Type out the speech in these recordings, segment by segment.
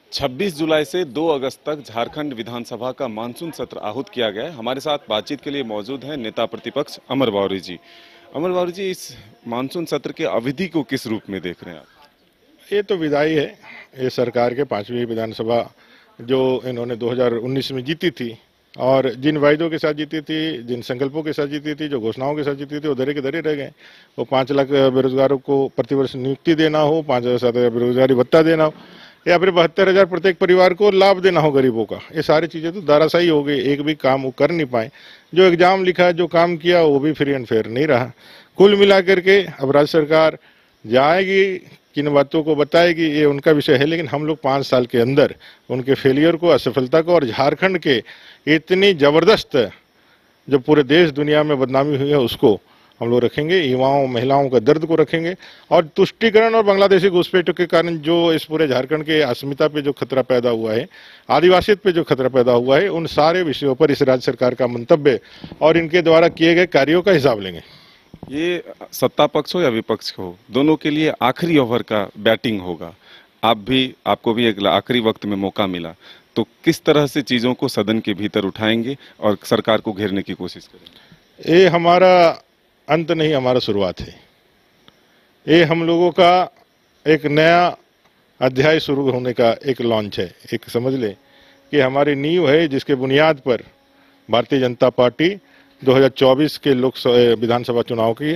26 जुलाई से 2 अगस्त तक झारखंड विधानसभा का मानसून सत्र आहूत किया गया है। हमारे साथ बातचीत के लिए मौजूद हैं नेता प्रतिपक्ष अमर बावरी जी। अमर बावरी जी, इस मानसून सत्र के अवधि को किस रूप में देख रहे हैं आप? ये तो विदाई है। ये सरकार के 5वीं विधानसभा जो इन्होंने 2019 में जीती थी और जिन वायदों के साथ जीती थी, जिन संकल्पों के साथ जीती थी, जो घोषणाओं के साथ जीती थी, वो धरे के धरे रह गए। वो 5 लाख बेरोजगारों को प्रतिवर्ष नियुक्ति देना हो, 5,000 बेरोजगारी भत्ता देना हो, या फिर 72,000 प्रत्येक परिवार को लाभ देना हो गरीबों का, ये सारी चीजें तो धराशायी हो गई। एक भी काम वो कर नहीं पाए। जो एग्जाम लिखा, जो काम किया, वो भी फ्री एंड फेयर नहीं रहा। कुल मिलाकर के अब राज्य सरकार जाएगी, किन बातों को बताएगी, ये उनका विषय है। लेकिन हम लोग 5 साल के अंदर उनके फेलियर को, असफलता को और झारखंड के इतनी जबरदस्त जो पूरे देश दुनिया में बदनामी हुई है उसको हम लोग रखेंगे। युवाओं महिलाओं का दर्द को रखेंगे और तुष्टीकरण और बांग्लादेशी घुसपैठों के कारण जो इस पूरे झारखंड के अस्मिता पे जो खतरा पैदा हुआ है, आदिवासियत पे जो खतरा पैदा हुआ है, उन सारे विषयों पर इस राज्य सरकार का मंतव्य और इनके द्वारा किए गए कार्यों का हिसाब लेंगे। ये सत्ता पक्ष हो या विपक्ष हो, दोनों के लिए आखिरी ओवर का बैटिंग होगा। आपको भी एक आखिरी वक्त में मौका मिला, तो किस तरह से चीजों को सदन के भीतर उठाएंगे और सरकार को घेरने की कोशिश करेंगे? ये हमारा अंत नहीं, हमारा शुरुआत है। ये हम लोगों का एक नया अध्याय शुरू होने का एक लॉन्च है। एक समझ ले कि हमारी नींव है जिसके बुनियाद पर भारतीय जनता पार्टी 2024 के विधानसभा चुनाव की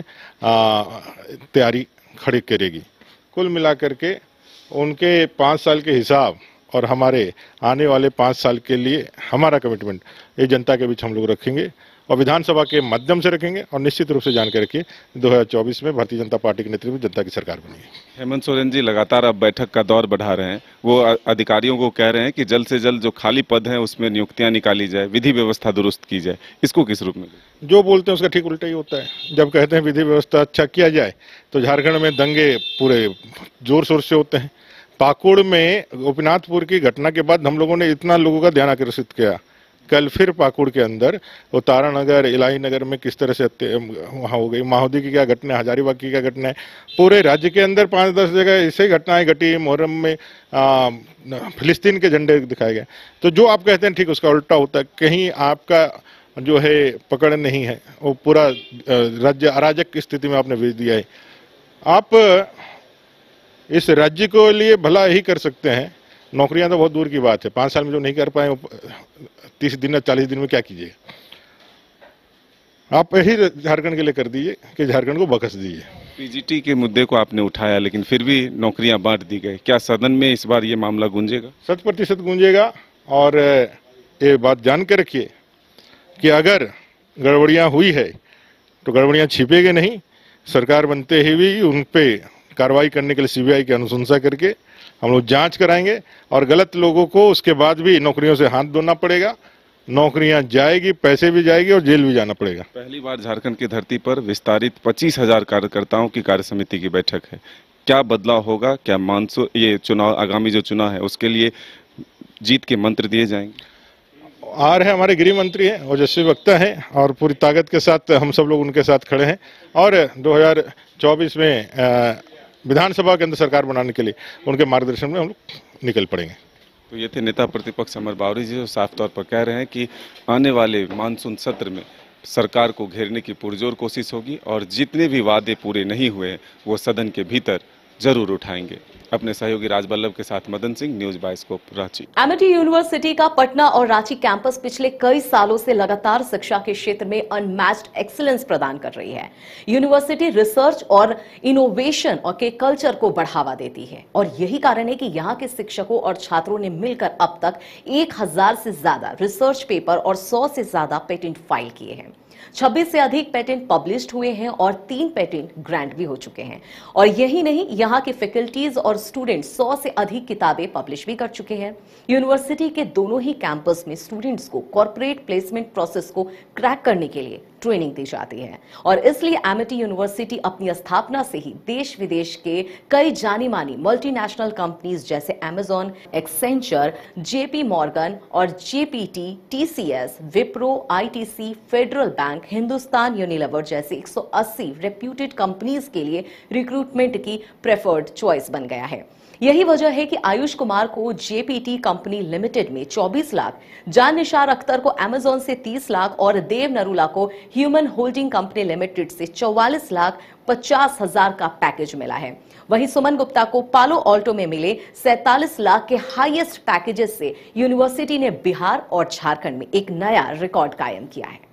तैयारी खड़ी करेगी। कुल मिलाकर के उनके 5 साल के हिसाब और हमारे आने वाले 5 साल के लिए हमारा कमिटमेंट ये जनता के बीच हम लोग रखेंगे और विधानसभा के माध्यम से रखेंगे। और निश्चित रूप से जानकर रखिए 2024 में भारतीय जनता पार्टी के नेतृत्व में जनता की सरकार बनेगी। हेमंत सोरेन जी लगातार अब बैठक का दौर बढ़ा रहे हैं। वो अधिकारियों को कह रहे हैं कि जल्द से जल्द जो खाली पद हैं उसमें नियुक्तियां निकाली जाए, विधि व्यवस्था दुरुस्त की जाए। इसको किस रूप में? जो बोलते हैं उसका ठीक उल्टा ही होता है। जब कहते हैं विधि व्यवस्था अच्छा किया जाए तो झारखंड में दंगे पूरे जोर शोर से होते हैं। पाकुड़ में गोपीनाथपुर की घटना के बाद हम लोगों ने इतना लोगों का ध्यान आकर्षित किया। कल फिर पाकुड़ के अंदर वो तारानगर, इलाही नगर में किस तरह से वहाँ हो गई। माहौदी की क्या घटना है, हजारीबाग की क्या घटना है। पूरे राज्य के अंदर 5-10 जगह ऐसे घटनाएं घटी। मुहर्रम में फिलिस्तीन के झंडे दिखाए गए। तो जो आप कहते हैं ठीक उसका उल्टा होता है। कहीं आपका जो है पकड़ नहीं है, वो पूरा राज्य अराजक स्थिति में आपने भेज दिया है। आप इस राज्य को लिए भला ही कर सकते हैं, नौकरियां तो बहुत दूर की बात है। 5 साल में जो नहीं कर पाए 30 दिन या 40 दिन में क्या कीजिए। आप यही झारखंड के लिए कर दीजिए कि झारखंड को बख्श दीजिए। पीजीटी के मुद्दे को आपने उठाया, लेकिन फिर भी नौकरियां बांट दी गई। क्या सदन में इस बार ये मामला गूंजेगा? 100% गूंजेगा। और ये बात जान के रखिए कि अगर गड़बड़ियां हुई है तो गड़बड़ियां छिपेगी नहीं। सरकार बनते ही भी उन पे कार्रवाई करने के लिए सीबीआई की अनुशंसा करके हम लोग जांच कराएंगे और गलत लोगों को उसके बाद भी नौकरियों से हाथ धोना पड़ेगा। नौकरियां जाएगी, पैसे भी जाएगी और जेल भी जाना पड़ेगा। पहली बार झारखंड की धरती पर विस्तारित 25,000 कार्यकर्ताओं की कार्य समिति की बैठक है। क्या बदलाव होगा? क्या मानसून ये चुनाव, आगामी जो चुनाव है उसके लिए जीत के मंत्र दिए जाएंगे? आ रहे हमारे गृह मंत्री हैं, ओजस्वी वक्ता हैं और पूरी ताकत के साथ हम सब लोग उनके साथ खड़े हैं। और 2024 में विधानसभा के अंदर सरकार बनाने के लिए उनके मार्गदर्शन में हम लोग निकल पड़ेंगे। तो ये थे नेता प्रतिपक्ष अमर बावरी जी, जो साफ तौर पर कह रहे हैं कि आने वाले मानसून सत्र में सरकार को घेरने की पुरजोर कोशिश होगी और जितने भी वादे पूरे नहीं हुए वो सदन के भीतर जरूर उठाएंगे। अपने सहयोगी राजबल्लभ के साथ Madan Singh, news bioscope, Ranchi. Amity university का पटना और रांची कैंपस पिछले कई सालों से लगातार शिक्षा के क्षेत्र में अनमैच्ड एक्सीलेंस प्रदान कर रही है। यूनिवर्सिटी रिसर्च और इनोवेशन और के कल्चर को बढ़ावा देती है और यही कारण है कि यहाँ के शिक्षकों और छात्रों ने मिलकर अब तक 1000 से ज्यादा रिसर्च पेपर और 100 से ज्यादा पेटेंट फाइल किए हैं। 26 से अधिक पेटेंट पब्लिश्ड हुए हैं और 3 पेटेंट ग्रांट भी हो चुके हैं। और यही नहीं, यहाँ के फैकल्टीज और स्टूडेंट 100 से अधिक किताबें पब्लिश भी कर चुके हैं। यूनिवर्सिटी के दोनों ही कैंपस में स्टूडेंट्स को कॉर्पोरेट प्लेसमेंट प्रोसेस को क्रैक करने के लिए ट्रेनिंग दी जाती है और इसलिए एमिटी यूनिवर्सिटी अपनी स्थापना से ही देश विदेश के कई जानी मानी मल्टीनेशनल कंपनीज जैसे अमेजॉन, एक्सेंचर, जेपी मॉर्गन और JPT, TCS, Wipro, ITC, federal bank, Hindustan Unilever जैसे 180 रेप्यूटेड कंपनीज के लिए रिक्रूटमेंट की प्रेफर्ड चॉइस बन गया है। यही वजह है कि आयुष कुमार को जेपीटी कंपनी लिमिटेड में 24 लाख, जान निसार अख्तर को अमेजॉन से 30 लाख और देव नरूला को ह्यूमन होल्डिंग कंपनी लिमिटेड से 44 लाख 50 हजार का पैकेज मिला है। वहीं सुमन गुप्ता को पालो ऑल्टो में मिले 47 लाख के हाईएस्ट पैकेजेस से यूनिवर्सिटी ने बिहार और झारखंड में एक नया रिकॉर्ड कायम किया है।